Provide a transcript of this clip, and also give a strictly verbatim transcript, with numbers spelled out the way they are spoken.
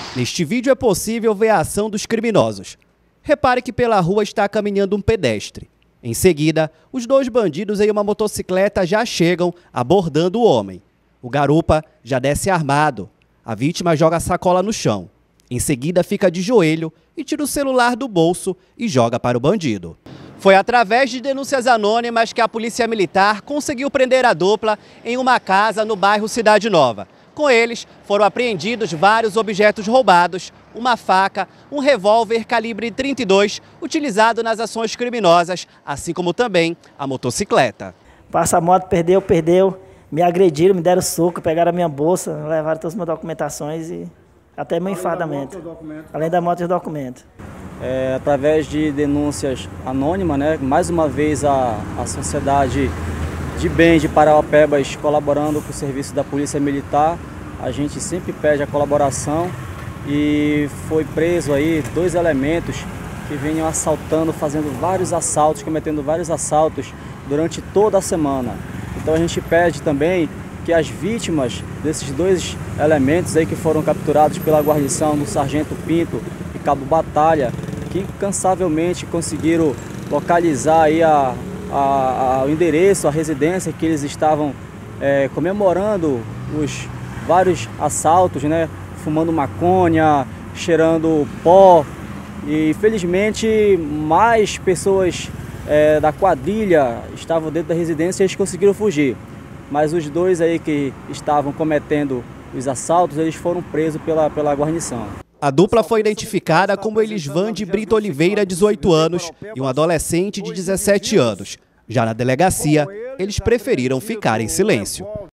Neste vídeo é possível ver a ação dos criminosos. Repare que pela rua está caminhando um pedestre. Em seguida, os dois bandidos em uma motocicleta já chegam abordando o homem. O garupa já desce armado. A vítima joga a sacola no chão. Em seguida, fica de joelho e tira o celular do bolso e joga para o bandido. Foi através de denúncias anônimas que a Polícia Militar conseguiu prender a dupla em uma casa no bairro Cidade Nova. Com eles, foram apreendidos vários objetos roubados, uma faca, um revólver calibre trinta e dois, utilizado nas ações criminosas, assim como também a motocicleta. Passa a moto, perdeu, perdeu, me agrediram, me deram soco, pegaram a minha bolsa, levaram todas as minhas documentações e até meu enfadamento. Além da moto e os documentos. É, através de denúncias anônimas, né, mais uma vez a, a sociedade de bem de Parauapebas colaborando com o serviço da Polícia Militar, a gente sempre pede a colaboração e foi preso aí dois elementos que vinham assaltando, fazendo vários assaltos, cometendo vários assaltos durante toda a semana. Então a gente pede também que as vítimas desses dois elementos aí que foram capturados pela guarnição do Sargento Pinto e Cabo Batalha, que incansavelmente conseguiram localizar aí a A, a, o endereço, a residência que eles estavam é, comemorando os vários assaltos, né? Fumando maconha, cheirando pó e felizmente mais pessoas é, da quadrilha estavam dentro da residência e eles conseguiram fugir. Mas os dois aí que estavam cometendo os assaltos, eles foram presos pela, pela guarnição. A dupla foi identificada como Elisvan de Brito Oliveira, dezoito anos, e um adolescente de dezessete anos. Já na delegacia, eles preferiram ficar em silêncio.